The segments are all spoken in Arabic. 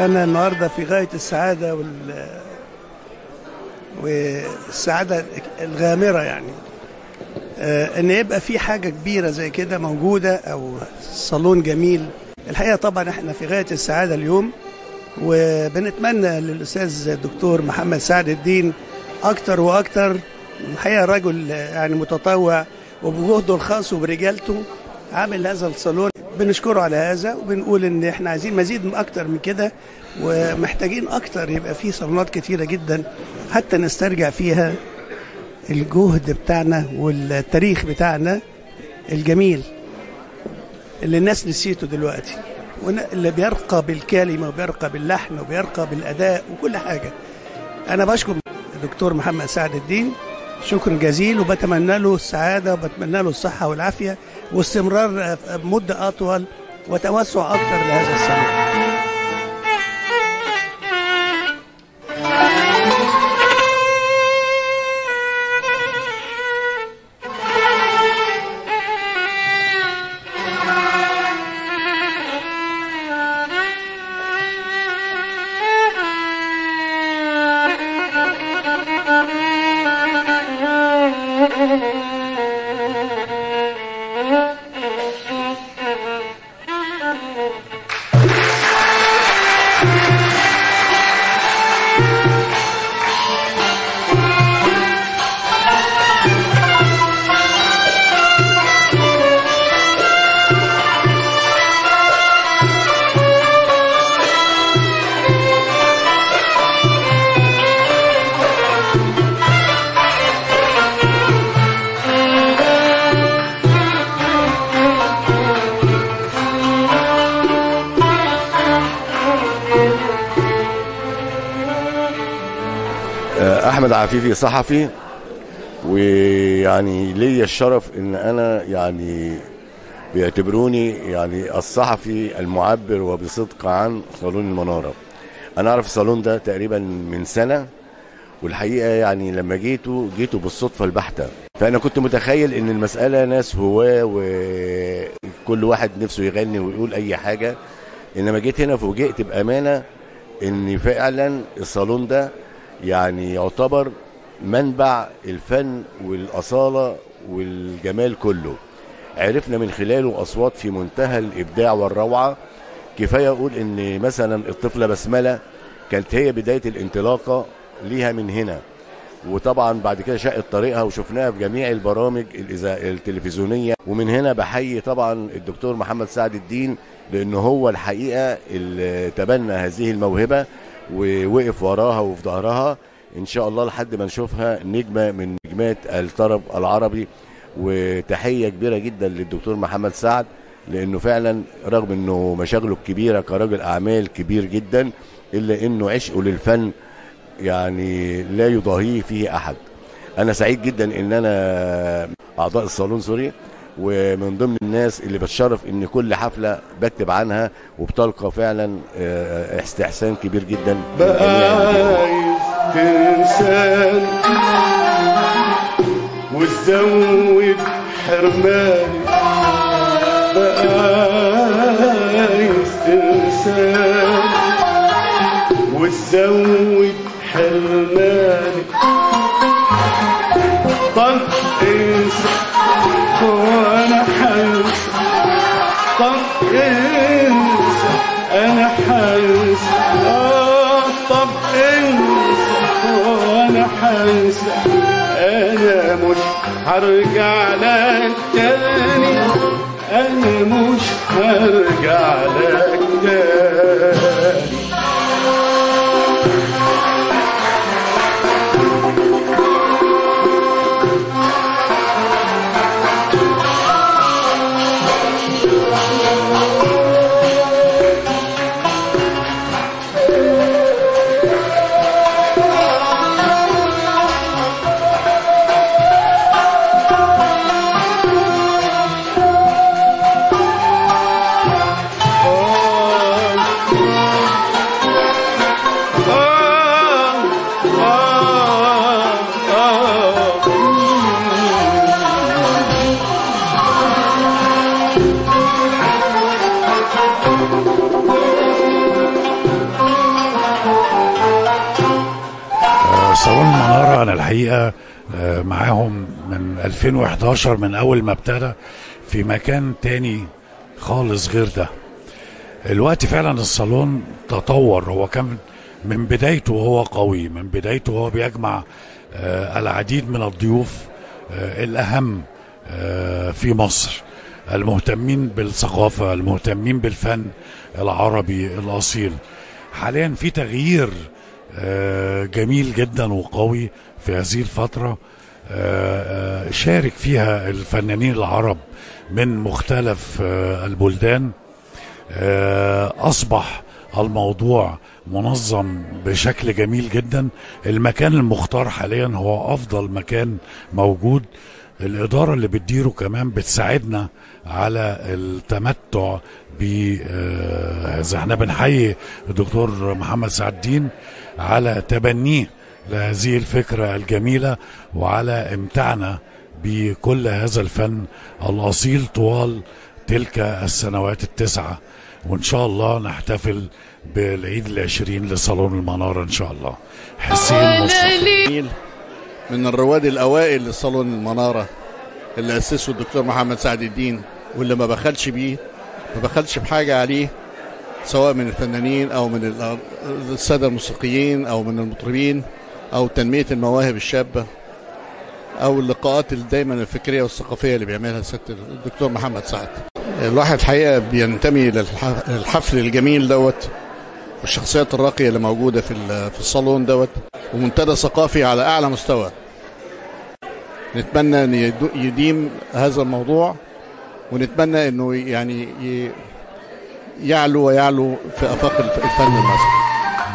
أنا النهاردة في غاية السعادة والسعادة الغامرة، يعني إن يبقى في حاجة كبيرة زي كده موجودة أو صالون جميل. الحقيقة طبعا إحنا في غاية السعادة اليوم، وبنتمنى للأستاذ الدكتور محمد سعد الدين أكتر وأكتر. الحقيقة رجل يعني متطوع وبجهده الخاص وبرجالته عامل هذا الصالون، بنشكره على هذا وبنقول ان احنا عايزين مزيد اكتر من كده، ومحتاجين اكتر يبقى في صالونات كتيرة جدا حتى نسترجع فيها الجهد بتاعنا والتاريخ بتاعنا الجميل اللي الناس نسيته دلوقتي، اللي بيرقى بالكلمة وبيرقى باللحن وبيرقى بالأداء وكل حاجة. أنا بشكر الدكتور محمد سعد الدين شكر جزيل، وبتمنى له السعادة وبتمنى له الصحة والعافية واستمرار مدة أطول وتوسع أكثر لهذا الصالون. أحمد عفيفي صحفي، ويعني ليا الشرف ان انا يعني بيعتبروني يعني الصحفي المعبر وبصدق عن صالون المنارة. انا اعرف الصالون ده تقريبا من سنة، والحقيقة يعني لما جيته بالصدفة البحتة، فانا كنت متخيل ان المسألة ناس هواة وكل واحد نفسه يغني ويقول اي حاجة، انما جيت هنا فوجئت بأمانة ان فعلا الصالون ده يعني يعتبر منبع الفن والأصالة والجمال كله. عرفنا من خلاله أصوات في منتهى الإبداع والروعة. كفاية أقول إن مثلا الطفلة بسملة كانت هي بداية الانطلاقة ليها من هنا، وطبعا بعد كده شقت طريقها وشفناها في جميع البرامج التلفزيونية. ومن هنا بحيي طبعا الدكتور محمد سعد الدين، لأنه هو الحقيقة اللي تبنى هذه الموهبة ووقف وراها وفي ظهرها ان شاء الله لحد ما نشوفها نجمه من نجمات الطرب العربي. وتحيه كبيره جدا للدكتور محمد سعد، لانه فعلا رغم انه مشاغله الكبيره كراجل اعمال كبير جدا، الا انه عشقه للفن يعني لا يضاهيه فيه احد. انا سعيد جدا ان انا اعضاء الصالون سوري، ومن ضمن الناس اللي بتشرف ان كل حفله بكتب عنها وبتلقى فعلا استحسان كبير جدا. تنسان وتزود حرماني، عايز تنسان وتزود حرماني. طب انسى وانا حنسى، طب انسى انا حنسى، طب انسى وانا حنسى. انا مش هرجع لك تاني، انا مش هرجع لك تاني. صالون المنارة أنا الحقيقة معاهم من 2011 من أول ما ابتدى في مكان تاني خالص غير ده. الوقت فعلا الصالون تطور، هو كان من بدايته وهو قوي، من بدايته وهو بيجمع العديد من الضيوف الأهم في مصر، المهتمين بالثقافة، المهتمين بالفن العربي الأصيل. حاليا في تغيير جميل جدا وقوي في هذه الفترة شارك فيها الفنانين العرب من مختلف البلدان. أصبح الموضوع منظم بشكل جميل جدا. المكان المختار حاليا هو أفضل مكان موجود. الإدارة اللي بتديره كمان بتساعدنا على التمتع بهذا. احنا بنحيي الدكتور محمد سعد الدين على تبنيه لهذه الفكرة الجميلة وعلى امتعنا بكل هذا الفن الأصيل طوال تلك السنوات التسعة. وإن شاء الله نحتفل بالعيد العشرين لصالون المنارة إن شاء الله. حسين مصطفى من الرواد الأوائل لصالون المنارة اللي أسسه الدكتور محمد سعد الدين، واللي ما بخلش بيه، ما بخلش بحاجة عليه، سواء من الفنانين أو من السادة الموسيقيين أو من المطربين أو تنمية المواهب الشابة أو اللقاءات دايما الفكرية والثقافية اللي بيعملها سيادة الدكتور محمد سعد. الواحد حقيقة بينتمي للحفل الجميل دوت والشخصيات الراقية اللي موجودة في الصالون دوت، ومنتدى ثقافي على أعلى مستوى. نتمنى أن يديم هذا الموضوع، ونتمنى أنه يعني يعلو ويعلو في آفاق الفن المصري.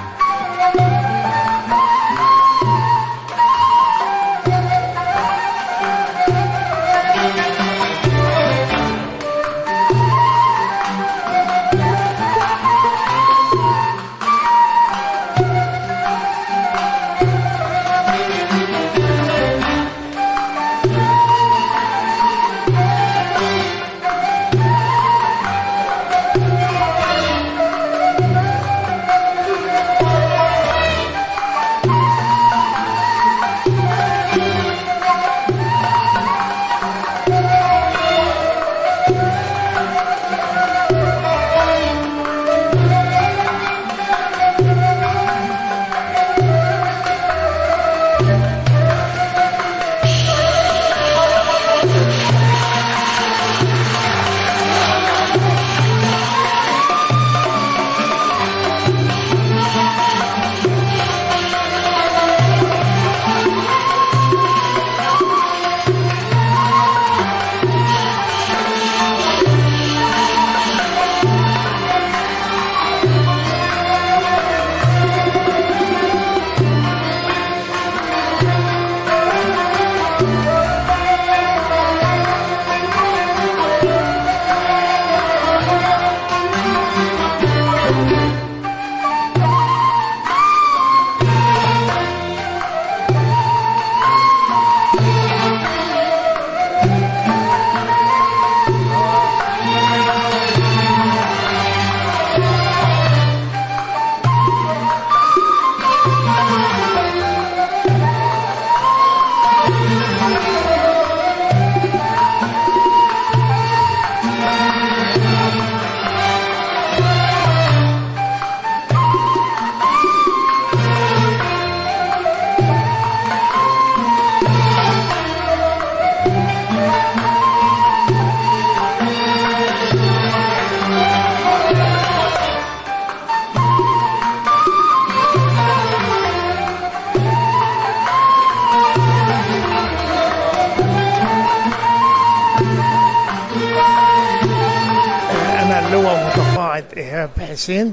إيهاب حسين.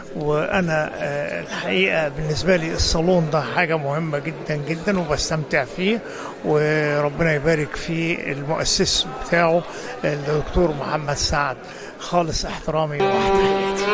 وأنا الحقيقة بالنسبة لي الصالون ده حاجة مهمة جدا جدا وبستمتع فيه، وربنا يبارك في المؤسس بتاعه الدكتور محمد سعد. خالص احترامي وتحياتي.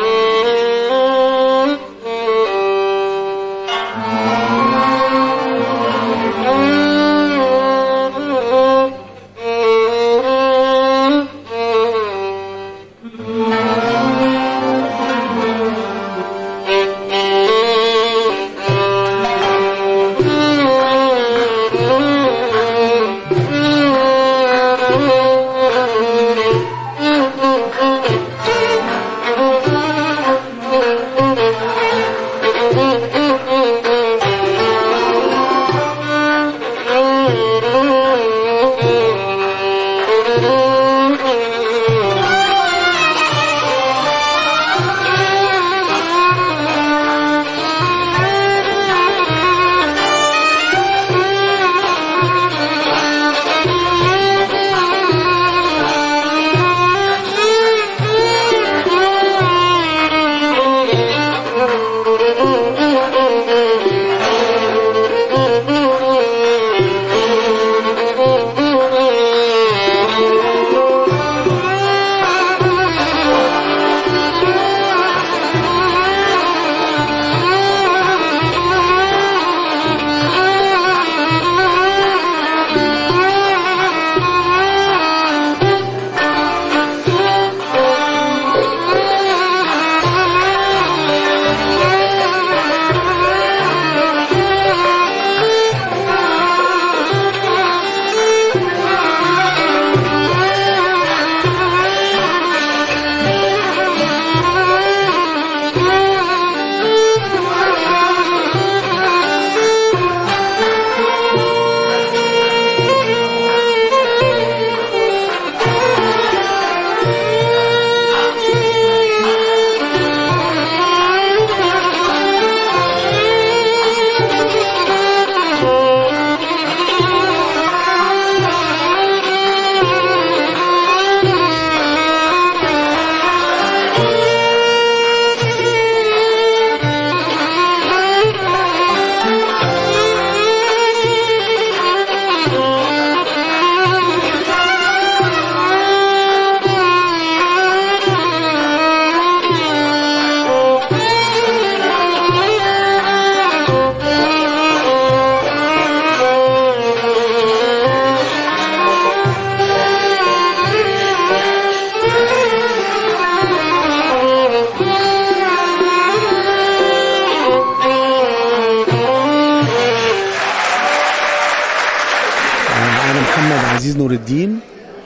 عزيز نور الدين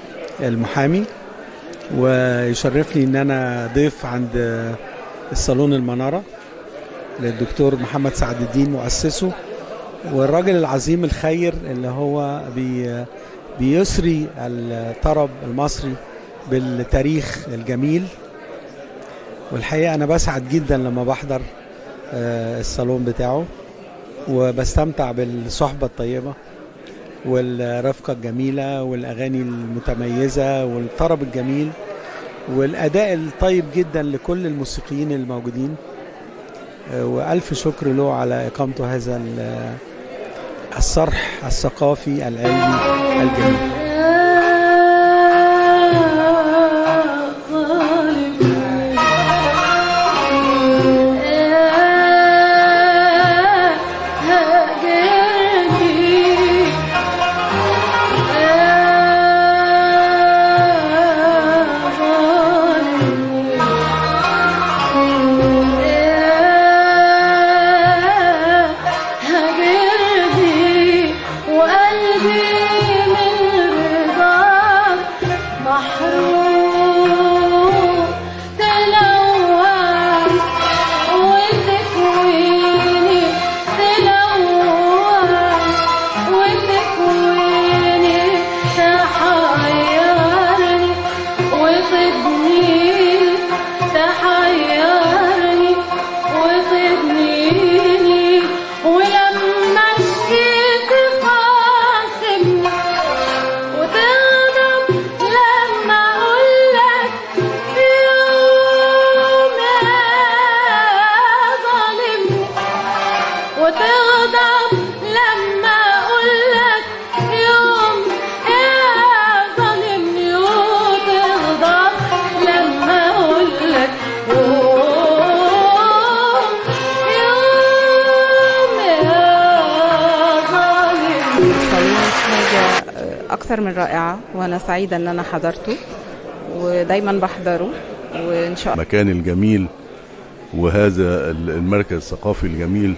المحامي، ويشرفني ان انا ضيف عند الصالون المنارة للدكتور محمد سعد الدين مؤسسه، والراجل العظيم الخير اللي هو بيسري الطرب المصري بالتاريخ الجميل. والحقيقة أنا بسعد جدا لما بحضر الصالون بتاعه، وبستمتع بالصحبة الطيبة والرفقة الجميلة والأغاني المتميزة والطرب الجميل والأداء الطيب جدا لكل الموسيقيين الموجودين. وألف شكر له على إقامته هذا الصرح الثقافي العلمي الجميل. أكثر من رائعة، وأنا سعيدة أن أنا حضرته ودايما بحضره وإن شاء الله. المكان الجميل وهذا المركز الثقافي الجميل،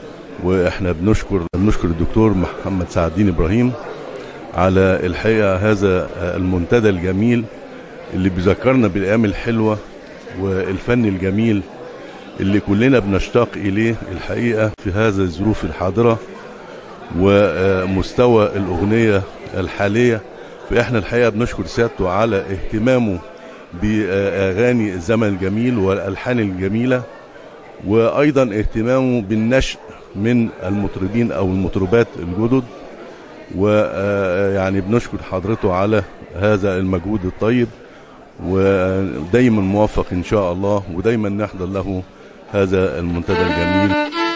وإحنا بنشكر الدكتور محمد سعد الدين إبراهيم على الحقيقة هذا المنتدى الجميل اللي بيذكرنا بالأيام الحلوة والفن الجميل اللي كلنا بنشتاق إليه الحقيقة في هذا الظروف الحاضرة ومستوى الأغنية الحالية. فإحنا الحقيقة بنشكر سيادته على اهتمامه بأغاني الزمن الجميل والألحان الجميلة، وأيضا اهتمامه بالنشء من المطربين أو المطربات الجدد. ويعني بنشكر حضرته على هذا المجهود الطيب، ودايما موفق إن شاء الله، ودايما نحضر له هذا المنتدى الجميل.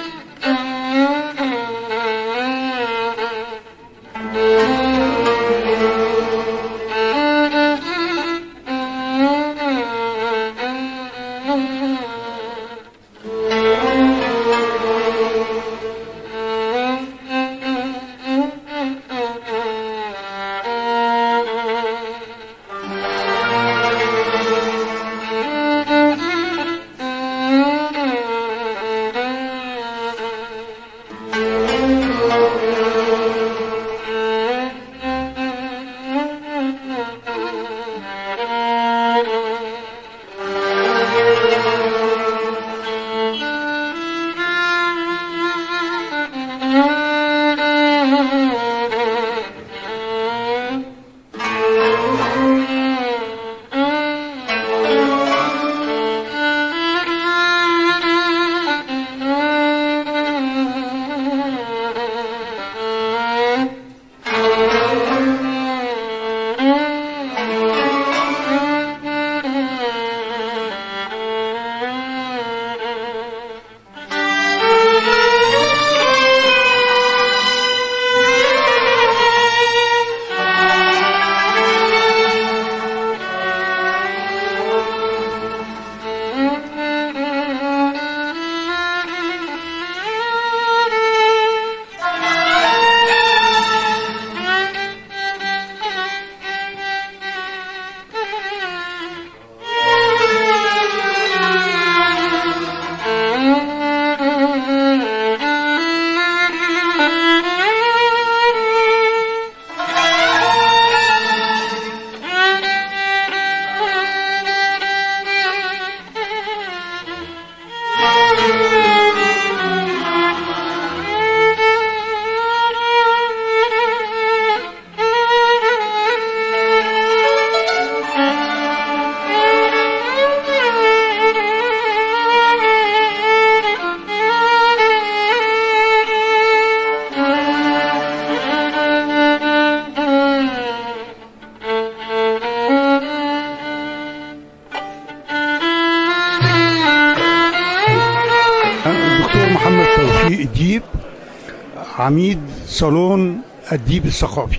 عميد صالون الديب الثقافي.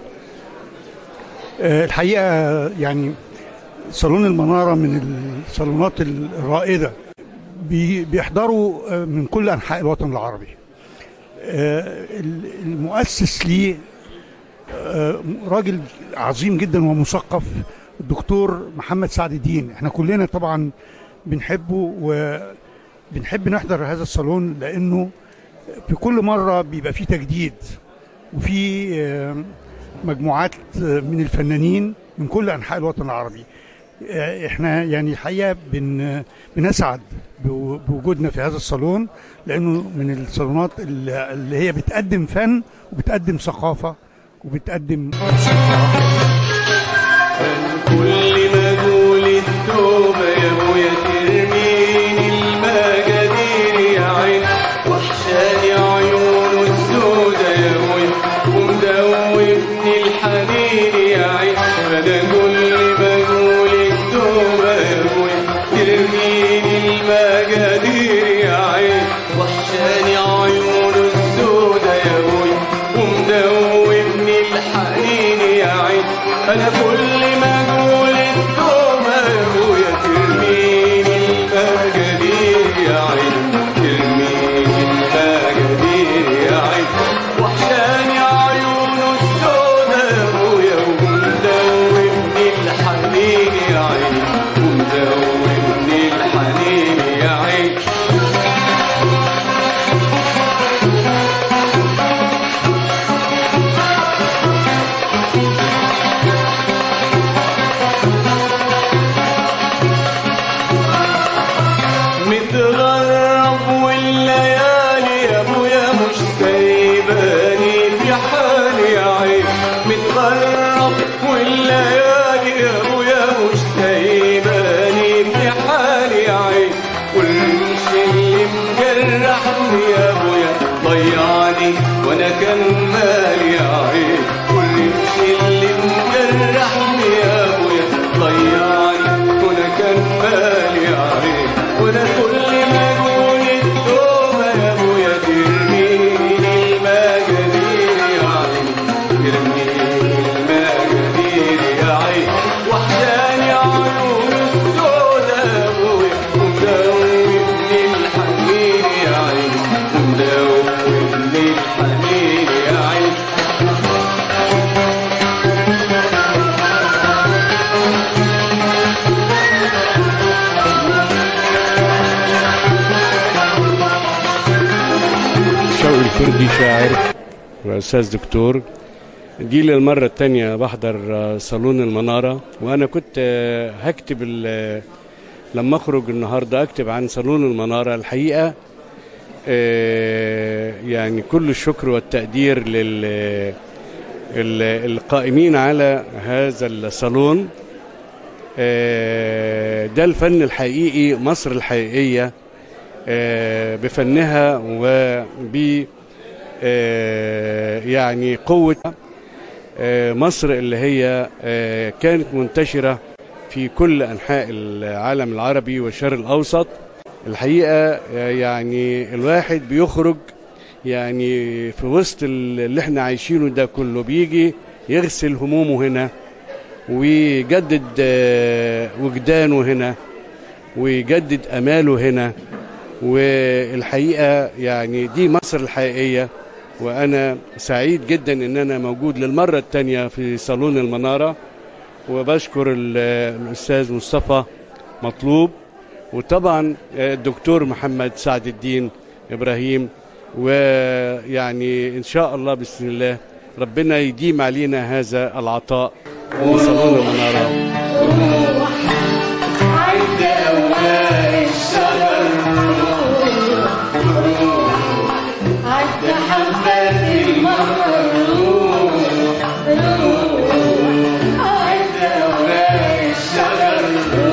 الحقيقة يعني صالون المنارة من الصالونات الرائدة، بيحضروا من كل أنحاء الوطن العربي. المؤسس ليه راجل عظيم جدا ومثقف، الدكتور محمد سعد الدين. احنا كلنا طبعا بنحبه وبنحب نحضر هذا الصالون، لأنه في كل مرة بيبقى فيه تجديد، وفي مجموعات من الفنانين من كل أنحاء الوطن العربي. احنا يعني الحقيقة بنسعد بوجودنا في هذا الصالون، لأنه من الصالونات اللي هي بتقدم فن وبتقدم ثقافة وبتقدم موسيقى. كل ما اقول التوبة يا ابويا ترميني المجادير يا عين، وحشاني عيونه السودا يا ابويا ومدوبني الحنين يا عين. انا كل ما اقول التوبة يا ابويا ترميني المجادير يا عين، وحشاني عيونه السودا يا ابويا ومدوبني الحنين يا عين. انا كل ما اقول التوبة يا ابويا ترميني المجادير يا عين، ترميني المجادير يا عين، وحشاني عيونه السودا يا ابويا ومدوبني الحنين يا عين، ومدوبني الحنين يا عين. دكتور دي شاعر وأستاذ دكتور. دي للمرة التانية بحضر صالون المنارة، وأنا كنت هكتب لما أخرج النهاردة أكتب عن صالون المنارة. الحقيقة يعني كل الشكر والتقدير للقائمين على هذا الصالون. ده الفن الحقيقي، مصر الحقيقية بفنها وب يعني قوة مصر اللي هي كانت منتشرة في كل أنحاء العالم العربي والشرق الأوسط. الحقيقة يعني الواحد بيخرج يعني في وسط اللي احنا عايشينه ده كله، بيجي يغسل همومه هنا ويجدد وجدانه هنا ويجدد أماله هنا. والحقيقة يعني دي مصر الحقيقية، وأنا سعيد جدا إن أنا موجود للمرة التانية في صالون المنارة. وبشكر الأستاذ مصطفى مطلوب، وطبعا الدكتور محمد سعد الدين إبراهيم. ويعني إن شاء الله بسم الله ربنا يديم علينا هذا العطاء في صالون المنارة. عد أوراق الشجر، عد حبات المطر، عد أوراق الشجر،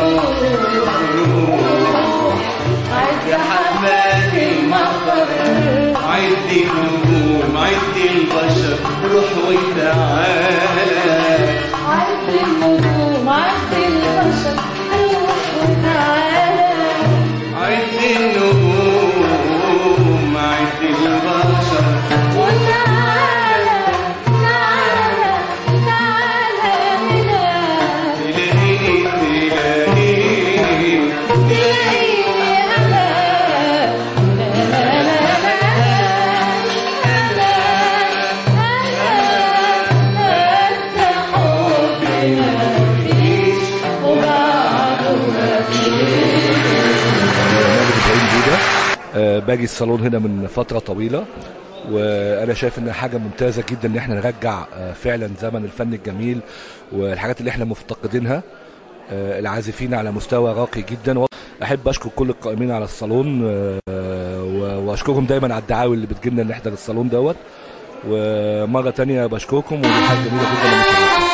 عد حبات المطر، عد النجوم، عد البشر، روح وتعالى. عد النجوم، عد البشر، روح وتعالى. عد النجوم، عد البشر، وتعالى تعالى تعالى هنا. تلاقيني تلاقيني تلاقيني أنا، باجي الصالون هنا من فترة طويلة، وانا شايف ان حاجة ممتازة جدا ان احنا نرجع فعلا زمن الفن الجميل والحاجات اللي احنا مفتقدينها، العازفين على مستوى راقي جدا. احب اشكر كل القائمين على الصالون، واشكرهم دايما على الدعاوي اللي بتجيلنا نحضر الصالون دوت. ومرة تانية بشكركم، ودي حاجة جميلة جدا.